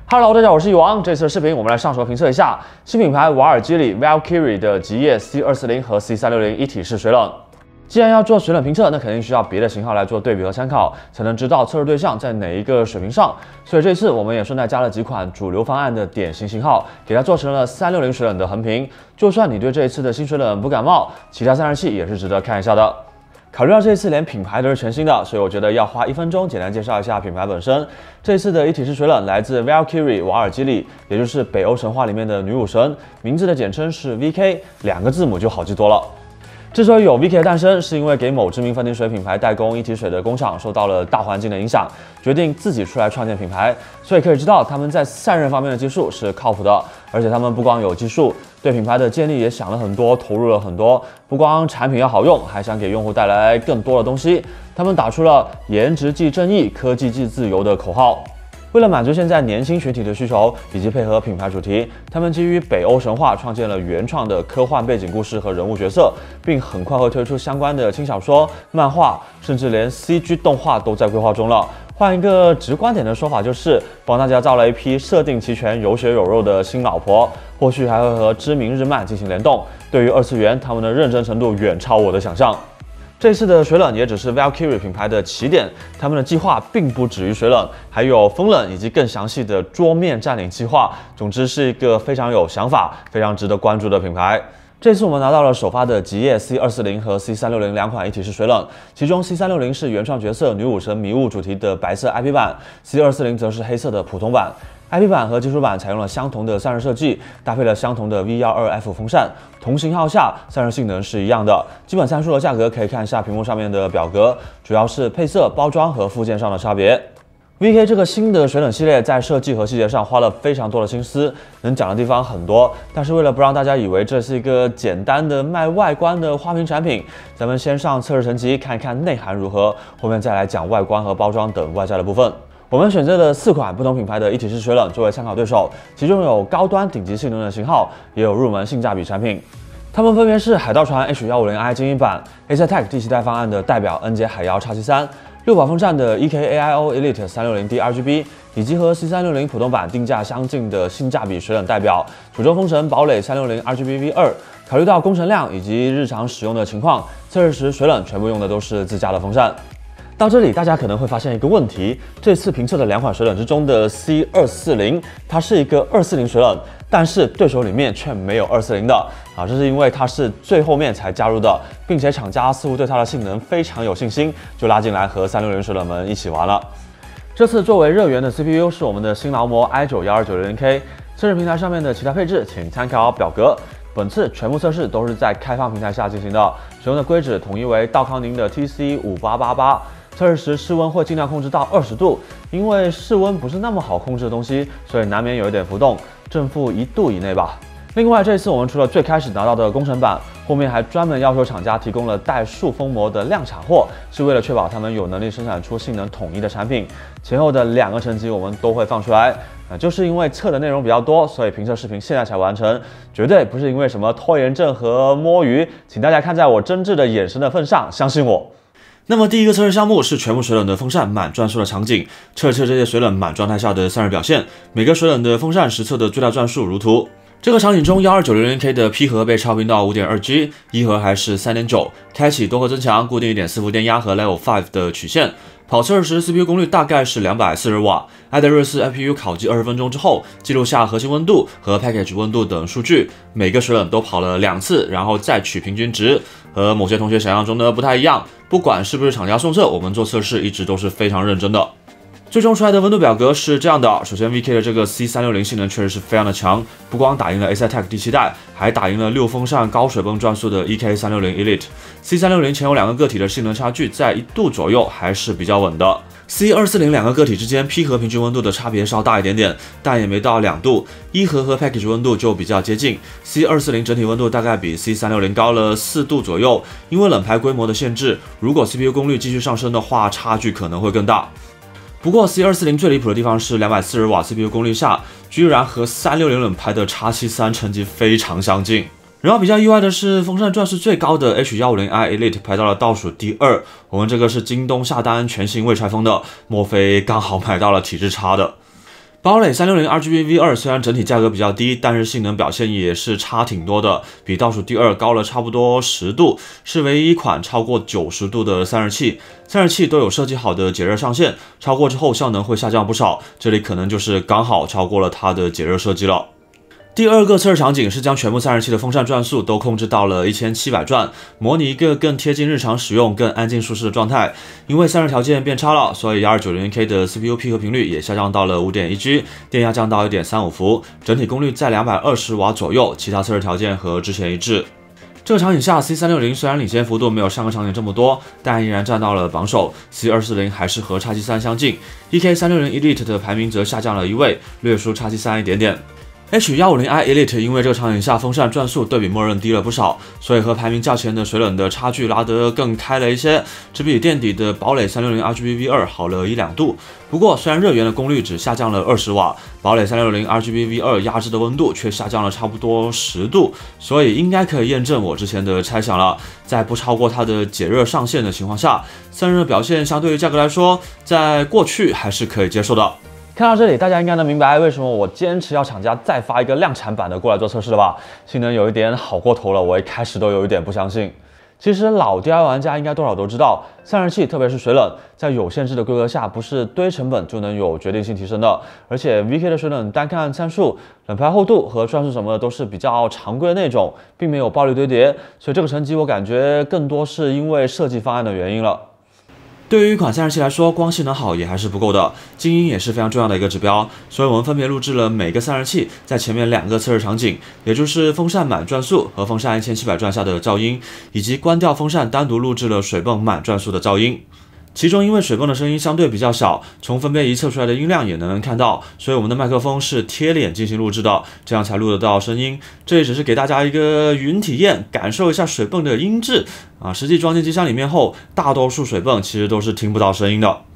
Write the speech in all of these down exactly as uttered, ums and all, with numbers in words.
Hello， 大家好，我是蚁王。这次的视频我们来上手评测一下新品牌瓦尔基里 Valkyrie 的极夜 C 二四零和 C 三六零一体式水冷。既然要做水冷评测，那肯定需要别的型号来做对比和参考，才能知道测试对象在哪一个水平上。所以这次我们也顺带加了几款主流方案的典型型号，给它做成了三六零水冷的横评。就算你对这一次的新水冷不感冒，其他散热器也是值得看一下的。 考虑到这一次连品牌都是全新的，所以我觉得要花一分钟简单介绍一下品牌本身。这一次的一体式水冷来自 Valkyrie 瓦尔基里，也就是北欧神话里面的女武神，名字的简称是 V K， 两个字母就好记多了。 之所以有 V K 的诞生，是因为给某知名分体水品牌代工一体水的工厂受到了大环境的影响，决定自己出来创建品牌。所以可以知道他们在散热方面的技术是靠谱的，而且他们不光有技术，对品牌的建立也想了很多，投入了很多。不光产品要好用，还想给用户带来更多的东西。他们打出了“颜值即正义，科技即自由”的口号。 为了满足现在年轻群体的需求，以及配合品牌主题，他们基于北欧神话创建了原创的科幻背景故事和人物角色，并很快会推出相关的轻小说、漫画，甚至连 C G 动画都在规划中了。换一个直观点的说法，就是帮大家造了一批设定齐全、有血有肉的新老婆，后续还会和知名日漫进行联动。对于二次元，他们的认真程度远超我的想象。 这次的水冷也只是 Valkyrie 品牌的起点，他们的计划并不止于水冷，还有风冷以及更详细的桌面占领计划。总之是一个非常有想法、非常值得关注的品牌。这次我们拿到了首发的极夜 C 二四零和 C 三六零两款一体式水冷，其中 C 三六零是原创角色女武神迷雾主题的白色 I P 版 ，C 二四零则是黑色的普通版。 I P 版和基础版采用了相同的散热设计，搭配了相同的 V 一二 F 风扇，同型号下散热性能是一样的。基本参数的价格可以看一下屏幕上面的表格，主要是配色、包装和附件上的差别。V K 这个新的水冷系列在设计和细节上花了非常多的心思，能讲的地方很多，但是为了不让大家以为这是一个简单的卖外观的花瓶产品，咱们先上测试层级看一看内涵如何，后面再来讲外观和包装等外在的部分。 我们选择了四款不同品牌的一体式水冷作为参考对手，其中有高端顶级性能的型号，也有入门性价比产品。它们分别是海盗船 H 一五零 I 精英版、Asetek 第七代方案的代表 N 节海妖 X 七三、六把风扇的 E K A I O Elite 三六零 D R G B， 以及和 C 三六零普通版定价相近的性价比水冷代表九州风神堡垒三六零 R G B V 二。考虑到工程量以及日常使用的情况，测试时水冷全部用的都是自家的风扇。 到这里，大家可能会发现一个问题：这次评测的两款水冷之中的 C 二四零，它是一个二四零水冷，但是对手里面却没有二四零的啊，这是因为它是最后面才加入的，并且厂家似乎对它的性能非常有信心，就拉进来和三六零水冷们一起玩了。这次作为热源的 C P U 是我们的新劳模 i 九一二九零零 K， 测试平台上面的其他配置请参考表格。 本次全部测试都是在开放平台下进行的，使用的硅脂统一为道康宁的 T C 五八八八。测试时室温会尽量控制到二十度，因为室温不是那么好控制的东西，所以难免有一点浮动，正负一度以内吧。另外，这次我们除了最开始拿到的工程版，后面还专门要求厂家提供了带塑封膜的量产货，是为了确保他们有能力生产出性能统一的产品。前后的两个层级我们都会放出来。 啊，就是因为测的内容比较多，所以评测视频现在才完成，绝对不是因为什么拖延症和摸鱼，请大家看在我真挚的眼神的份上，相信我。那么第一个测试项目是全部水冷的风扇满转速的场景，测试这些水冷满状态下的散热表现，每个水冷的风扇实测的最大转速如图。 这个场景中，一二九零零 K 的 P 核被超频到 五点二 G， 一核还是 三点九， 开启多核增强，固定 一点四伏电压和 Level 五的曲线。跑测试时 C P U 功率大概是两百四十瓦。艾德瑞斯 F P U 烤机二十分钟之后，记录下核心温度和 package 温度等数据。每个水冷都跑了两次，然后再取平均值。和某些同学想象中的不太一样，不管是不是厂家送测，我们做测试一直都是非常认真的。 最终出来的温度表格是这样的。首先 ，V K 的这个 C 三六零性能确实是非常的强，不光打赢了 Asetek 第七代，还打赢了六风扇高水泵转速的 E K 三六零 Elite。C 三六零前后两个个体的性能差距在一度左右，还是比较稳的。C 二四零两个个体之间 P 核平均温度的差别稍大一点点，但也没到两度。一核和 package 温度就比较接近。C 二四零整体温度大概比 C 三六零高了四度左右，因为冷排规模的限制，如果 C P U 功率继续上升的话，差距可能会更大。 不过 C 二四零最离谱的地方是两百四十瓦 C P U 功率下，居然和三六零冷排的 X 七三成绩非常相近。然后比较意外的是，风扇转速最高的 H 一五零 I Elite 排到了倒数第二。我们这个是京东下单全新未拆封的，莫非刚好买到了体质差的？ 堡垒三六零 R G B V 二 虽然整体价格比较低，但是性能表现也是差挺多的，比倒数第二高了差不多十度，是唯一一款超过九十度的散热器。散热器都有设计好的解热上限，超过之后效能会下降不少，这里可能就是刚好超过了它的解热设计了。第二个测试场景是将全部散热器的风扇转速都控制到了一千七百转，模拟一个更贴近日常使用、更安静舒适的状态。因为散热条件变差了，所以 一二九零 K 的 C P U 闭合频率也下降到了 五点一 G， 电压降到 一点三五伏，整体功率在两百二十瓦左右，其他测试条件和之前一致。这个场景下 ，C 三六零 虽然领先幅度没有上个场景这么多，但依然占到了榜首 ，C 二四零 还是和 X T 三相近 ，E K 三六零 Elite 的排名则下降了一位，略输 X T 三一点点。H 一五零 I Elite 因为这个场景下风扇转速对比默认低了不少，所以和排名较前的水冷的差距拉得更开了一些，只比垫底的堡垒三六零 R G B V 二 好了一两度。不过虽然热源的功率只下降了二十瓦，堡垒三六零 R G B V 二 压制的温度却下降了差不多十度，所以应该可以验证我之前的猜想了。在不超过它的解热上限的情况下，散热表现相对于价格来说，在过去还是可以接受的。看到这里，大家应该能明白为什么我坚持要厂家再发一个量产版的过来做测试了吧？性能有一点好过头了，我一开始都有一点不相信。其实老 D I Y 玩家应该多少都知道，散热器特别是水冷，在有限制的规格下，不是堆成本就能有决定性提升的。而且 V K 的水冷单看参数、冷排厚度和转速什么的都是比较常规的那种，并没有暴力堆叠，所以这个成绩我感觉更多是因为设计方案的原因了。对于一款散热器来说，光性能好也还是不够的，静音也是非常重要的一个指标。所以我们分别录制了每个散热器在前面两个测试场景，也就是风扇满转速和风扇一千七百转下的噪音，以及关掉风扇单独录制了水泵满转速的噪音。其中因为水泵的声音相对比较小，从分贝仪测出来的音量也能看到，所以我们的麦克风是贴脸进行录制的，这样才录得到声音。这也只是给大家一个云体验，感受一下水泵的音质啊。实际装进机箱里面后，大多数水泵其实都是听不到声音的。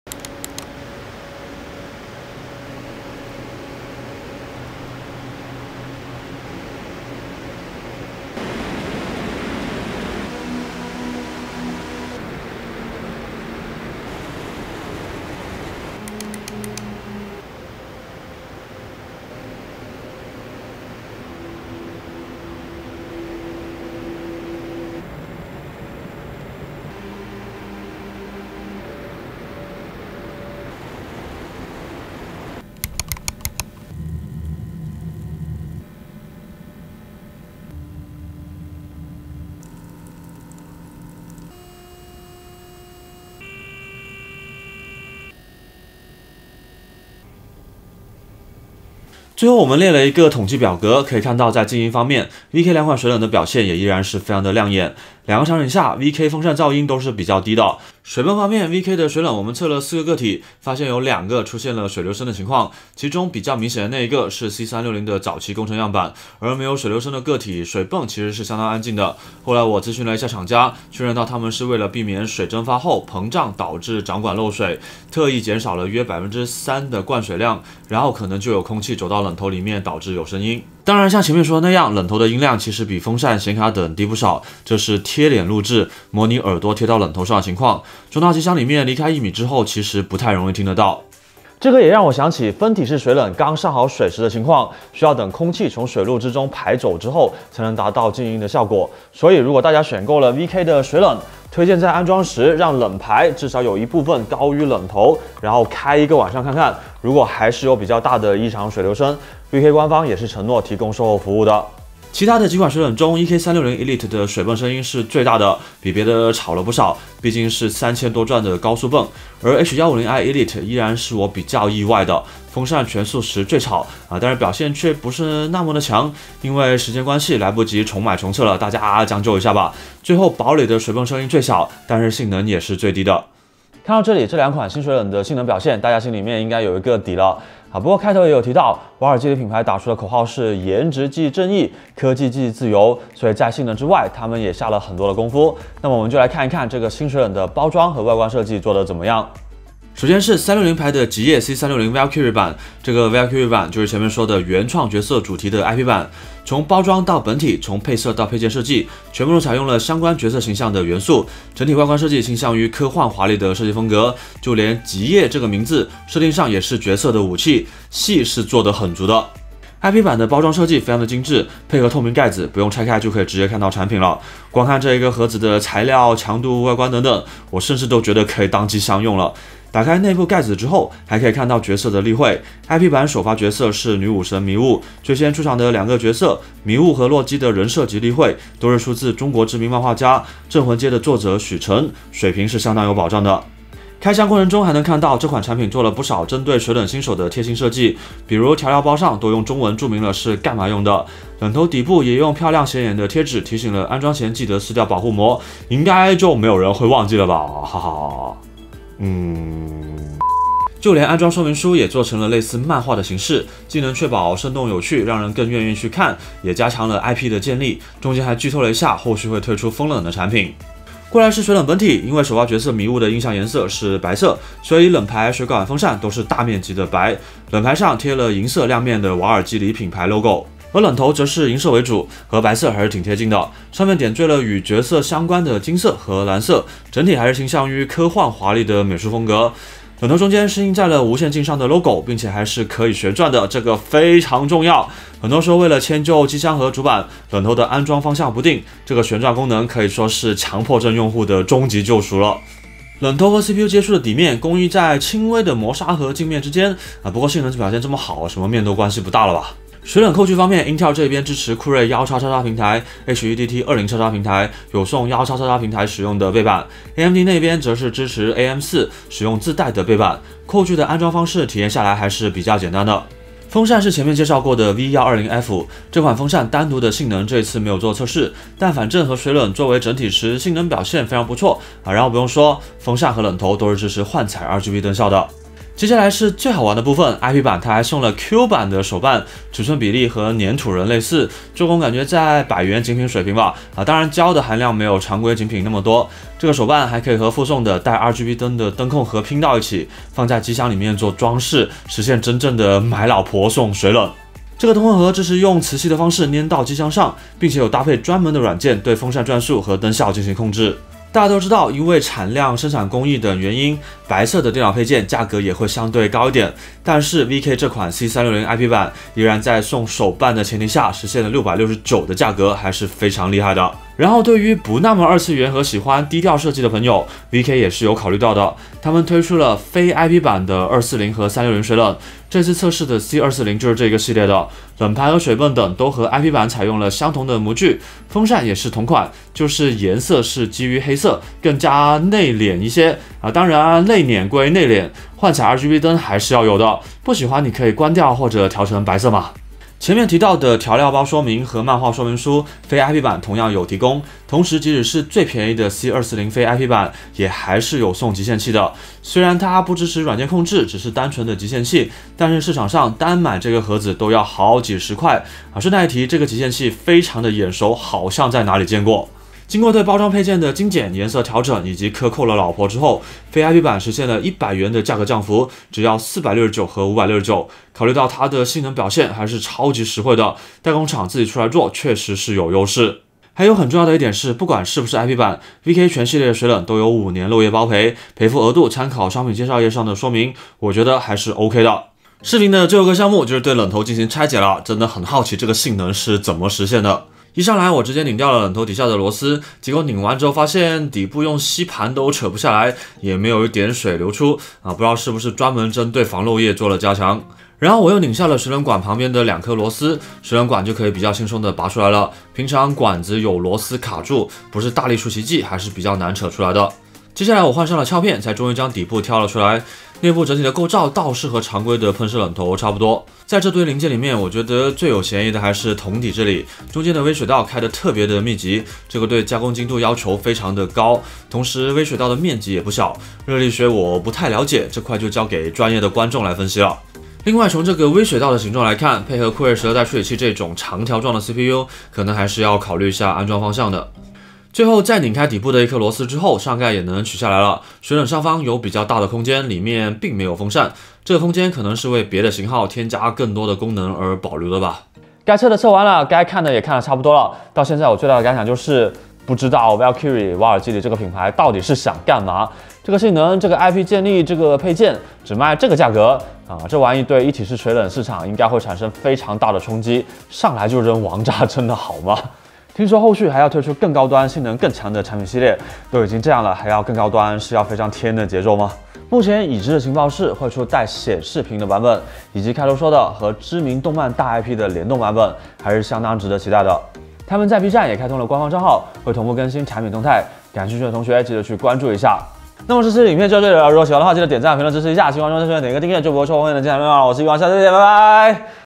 最后我们列了一个统计表格，可以看到在静音方面 ，V K 两款水冷的表现也依然是非常的亮眼。两个场景下 ，V K 风扇噪音都是比较低的。水泵方面 ，V K 的水冷我们测了四个个体，发现有两个出现了水流声的情况，其中比较明显的那一个是 C 三六零的早期工程样板，而没有水流声的个体，水泵其实是相当安静的。后来我咨询了一下厂家，确认到他们是为了避免水蒸发后膨胀导致掌管漏水，特意减少了约 百分之三 的灌水量，然后可能就有空气走到冷头里面，导致有声音。当然，像前面说的那样，冷头的音量其实比风扇、显卡等低不少，这是贴脸录制，模拟耳朵贴到冷头上的情况。装到机箱里面，离开一米之后，其实不太容易听得到。这个也让我想起分体式水冷刚上好水时的情况，需要等空气从水路之中排走之后，才能达到静音的效果。所以，如果大家选购了 V K 的水冷，推荐在安装时让冷排至少有一部分高于冷头，然后开一个晚上看看，如果还是有比较大的异常水流声 ，V K 官方也是承诺提供售后服务的。其他的几款水冷中 ，E K 三六零 Elite 的水泵声音是最大的，比别的吵了不少，毕竟是三千多转的高速泵。而 H 一五零 I Elite 依然是我比较意外的，风扇全速时最吵啊，但是表现却不是那么的强，因为时间关系来不及重买重测了，大家将就一下吧。最后堡垒的水泵声音最小，但是性能也是最低的。看到这里，这两款新水冷的性能表现，大家心里面应该有一个底了啊。不过开头也有提到，瓦尔基里品牌打出的口号是颜值即正义，科技即自由，所以在性能之外，他们也下了很多的功夫。那么我们就来看一看这个新水冷的包装和外观设计做得怎么样。 首先是三六零牌的极夜 C 三六零 Valkyrie 版，这个 Valkyrie 版就是前面说的原创角色主题的 I P 版，从包装到本体，从配色到配件设计，全部都采用了相关角色形象的元素，整体外观设计倾向于科幻华丽的设计风格，就连极夜这个名字设定上也是角色的武器，戏是做得很足的。I P 版的包装设计非常的精致，配合透明盖子，不用拆开就可以直接看到产品了。光看这一个盒子的材料、强度、外观等等，我甚至都觉得可以当机箱用了。打开内部盖子之后，还可以看到角色的例会。I P 版首发角色是女武神迷雾，最先出场的两个角色迷雾和洛基的人设及例会，都是出自中国知名漫画家《镇魂街》的作者许晨，水平是相当有保障的。开箱过程中还能看到这款产品做了不少针对水冷新手的贴心设计，比如调料包上都用中文注明了是干嘛用的，冷头底部也用漂亮显眼的贴纸提醒了安装前记得撕掉保护膜，应该就没有人会忘记了吧，哈哈。嗯，就连安装说明书也做成了类似漫画的形式，既能确保生动有趣，让人更愿意去看，也加强了 I P 的建立，中间还剧透了一下后续会推出风冷的产品。过来是水冷本体，因为首发角色迷雾的印象颜色是白色，所以冷排、水管、风扇都是大面积的白。冷排上贴了银色亮面的瓦尔基里品牌 logo， 而冷头则是银色为主，和白色还是挺贴近的。上面点缀了与角色相关的金色和蓝色，整体还是倾向于科幻华丽的美术风格。冷头中间是印在了无线镜上的 logo， 并且还是可以旋转的，这个非常重要。很多时候为了迁就机箱和主板，冷头的安装方向不定，这个旋转功能可以说是强迫症用户的终极救赎了。冷头和 C P U 接触的底面工艺在轻微的磨砂和镜面之间啊，不过性能表现这么好，什么面都关系不大了吧。水冷扣具方面 ，Intel 这边支持酷睿 一叉叉叉平台、H E D T 二零叉叉平台，有送一叉叉叉平台使用的背板 ；A M D 那边则是支持 A M 四使用自带的背板。扣具的安装方式体验下来还是比较简单的。风扇是前面介绍过的 V一二零F， 这款风扇单独的性能这次没有做测试，但反正和水冷作为整体时性能表现非常不错啊。然后不用说，风扇和冷头都是支持幻彩 R G B 灯效的。接下来是最好玩的部分 ，I P 版它还送了 Q 版的手办，尺寸比例和粘土人类似，做工感觉在百元精品水平吧。啊，当然胶的含量没有常规精品那么多。这个手办还可以和附送的带 R G B 灯的灯控盒拼到一起，放在机箱里面做装饰，实现真正的买老婆送水冷。这个灯控盒支持用磁吸的方式粘到机箱上，并且有搭配专门的软件对风扇转速和灯效进行控制。大家都知道，因为产量、生产工艺等原因，白色的电脑配件价格也会相对高一点。但是 V K 这款 C 三六零 I P 版依然在送手办的前提下，实现了六百六十九的价格，还是非常厉害的。然后对于不那么二次元和喜欢低调设计的朋友 ，V K 也是有考虑到的。他们推出了非 I P 版的二四零和三六零水冷，这次测试的 C 二四零就是这个系列的，冷排和水泵等都和 I P 版采用了相同的模具，风扇也是同款，就是颜色是基于黑色，更加内敛一些啊。当然内敛归内敛，幻彩 R G B 灯还是要有的，不喜欢你可以关掉或者调成白色嘛。前面提到的调料包说明和漫画说明书，非 I P 版同样有提供。同时，即使是最便宜的 C 二四零 非 I P 版，也还是有送极限器的。虽然它不支持软件控制，只是单纯的极限器，但是市场上单买这个盒子都要好几十块啊！顺带一提，这个极限器非常的眼熟，好像在哪里见过。经过对包装配件的精简、颜色调整以及克扣了老婆之后，非 I P 版实现了一百元的价格降幅，只要四百六十九和五百六十九。考虑到它的性能表现还是超级实惠的，代工厂自己出来做确实是有优势。还有很重要的一点是，不管是不是 I P 版 ，V K 全系列水冷都有五年漏液包赔，赔付额度参考商品介绍页上的说明，我觉得还是 OK 的。视频的最后一个项目就是对冷头进行拆解了，真的很好奇这个性能是怎么实现的。一上来我直接拧掉了冷头底下的螺丝，结果拧完之后发现底部用吸盘都扯不下来，也没有一点水流出啊，不知道是不是专门针对防漏液做了加强。然后我又拧下了水冷管旁边的两颗螺丝，水冷管就可以比较轻松的拔出来了。平常管子有螺丝卡住，不是大力出奇迹还是比较难扯出来的。接下来我换上了撬片，才终于将底部挑了出来。内部整体的构造倒是和常规的喷射冷头差不多。在这堆零件里面，我觉得最有嫌疑的还是桶底这里，中间的微水道开得特别的密集，这个对加工精度要求非常的高，同时微水道的面积也不小。热力学我不太了解，这块就交给专业的观众来分析了。另外，从这个微水道的形状来看，配合酷睿十二代处理器这种长条状的 C P U， 可能还是要考虑一下安装方向的。 最后在拧开底部的一颗螺丝之后，上盖也能取下来了。水冷上方有比较大的空间，里面并没有风扇，这个空间可能是为别的型号添加更多的功能而保留的吧。该测的测完了，该看的也看得差不多了。到现在我最大的感想就是，不知道 Valkyrie 瓦尔基里这个品牌到底是想干嘛？这个性能，这个 I P 建立，这个配件，只卖这个价格啊！这玩意对一体式水冷市场应该会产生非常大的冲击。上来就扔王炸，真的好吗？听说后续还要推出更高端、性能更强的产品系列，都已经这样了，还要更高端，是要飞上天的节奏吗？目前已知的情报是会出带显示屏的版本，以及开头说的和知名动漫大 I P 的联动版本，还是相当值得期待的。他们在 B 站也开通了官方账号，会同步更新产品动态，感兴趣的同学记得去关注一下。那么这期影片就到这里了，如果喜欢的话，记得点赞、评论支持一下。希望中这边点个订阅，就不会错过后面的精彩内容了。我是余王，下次见，拜拜。